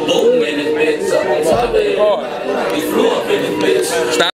boom in this bitch. Up on top of it. He flew up in this bitch. Stop.